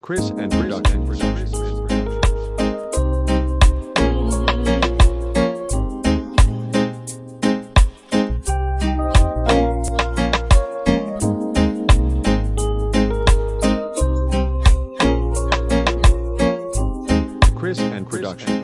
Chris and Production. Chris and Production.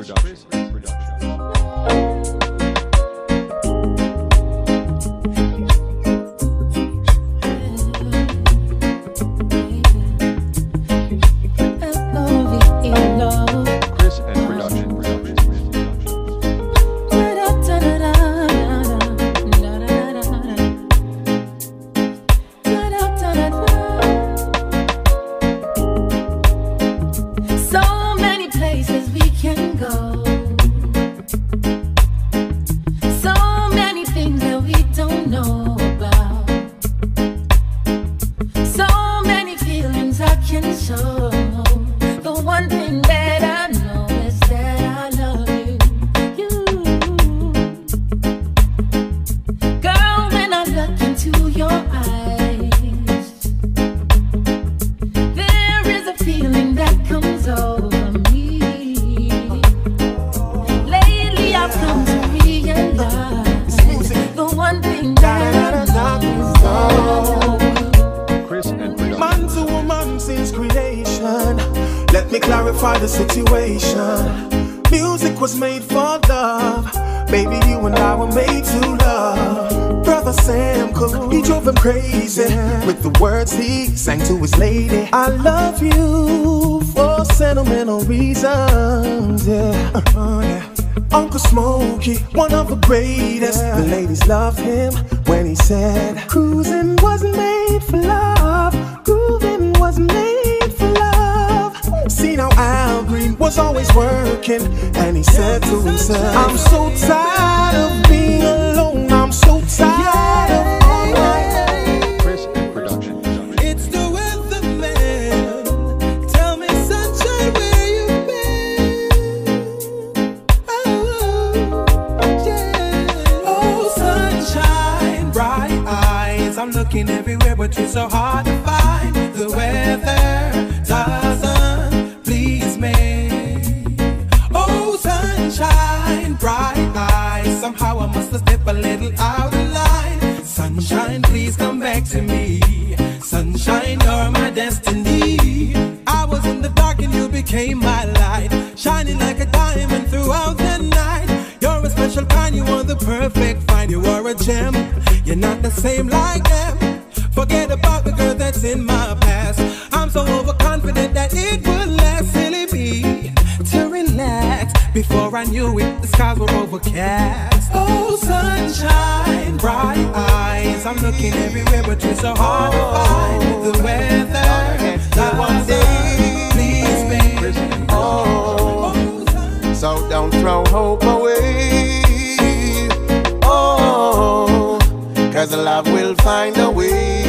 Let me clarify the situation. Music was made for love. Baby, you and I were made to love. Brother Sam Cooke, he drove him crazy with the words he sang to his lady. I love you for sentimental reasons, yeah. Uncle Smokey, one of the greatest. The ladies loved him when he said, cruising wasn't made for love, grooving wasn't made for love. See now Al Green was always working, and he said to himself, I'm so tired of being alone, I'm so tired of all my Chris and Production. It's the weatherman. Tell me, sunshine, where you been? Oh, yeah. Oh, sunshine, bright eyes. I'm looking everywhere, but you're so hard to find. The weather doesn't please me. Oh, sunshine, bright eyes. Somehow I must have stepped a little out of line. Sunshine, please come back to me. Sunshine, you're my destiny. I was in the dark and you became my light, shining like a diamond throughout the night. You're a special kind, you are the perfect find. You are a gem, you're not the same like them. Forget about the girl that's in my past. I'm so overconfident that it would last. Silly me to relax. Before I knew it, the skies were overcast. Oh, sunshine, bright eyes. I'm looking everywhere, but you're so hard to find. The weather, that one day, please me. Oh, so don't throw hope away. Oh, 'cause love will find a way.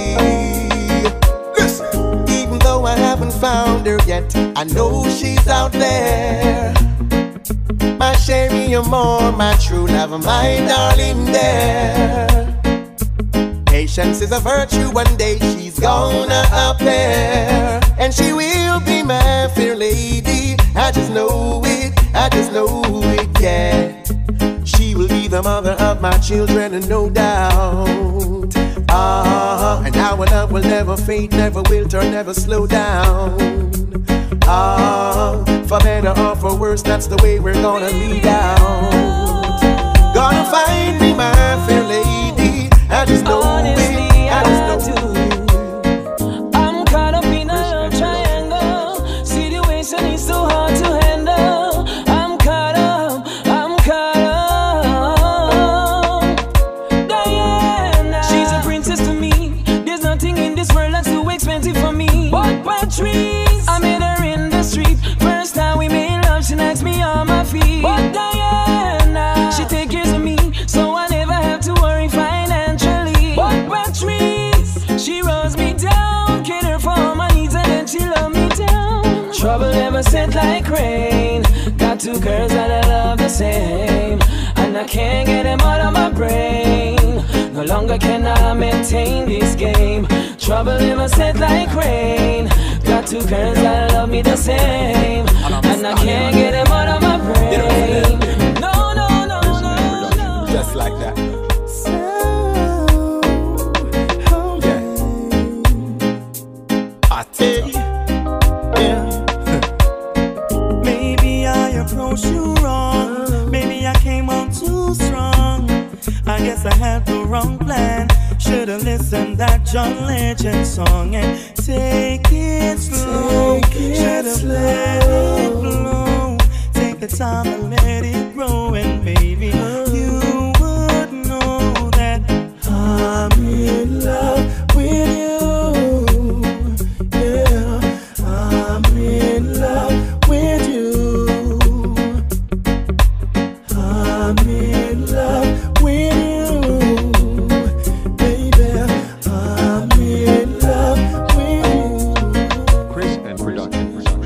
Listen, even though I haven't found her yet, I know she's out there. My Sherry, you're more, my true love, my darling there. Patience is a virtue, one day she's gonna appear, and she will be my fair lady. I just know it, yeah. She will be the mother of my children, and no doubt. And our love will never fade, never wilter, never slow down. For better or for worse, that's the way we're gonna lead out. Gonna find me my fair lady. I just know honestly, it, I just know it. I'm caught up in a love triangle. Situation is so hard to handle. I'm caught up. Diana, she's a princess to me. There's nothing in this world that's too expensive for me. But Patrice, I met her in the street. First time we made love, she knocks me on my feet. But Diana, she takes care of me, so I never have to worry financially. But Patrice, she rolls me down, cater for all my needs, and then she love me down. Trouble never set like rain. Got two girls that I love the same, and I can't get them out of my brain. No longer can I maintain this game. Trouble in my set like rain. Got two girls that love me the same, and I can't get them out of my brain. No, no, no, no, no. Just like that. Maybe I approached you wrong. Maybe I came on too strong. I guess I had the wrong plan. Should've listened that John Legend song and take it slow. Should've let it blow. Take the time and let it grow, and maybe you would know that I'm in love with you. Yeah, I'm in love with you. I'm in love with you, baby. I'm in love with you. Chris and Production.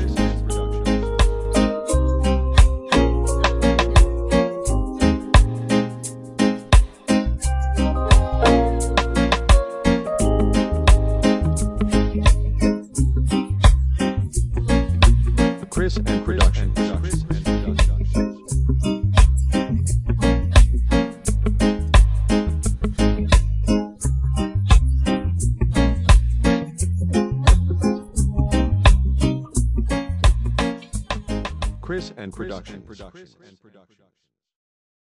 Chris and Production. Chris and Production.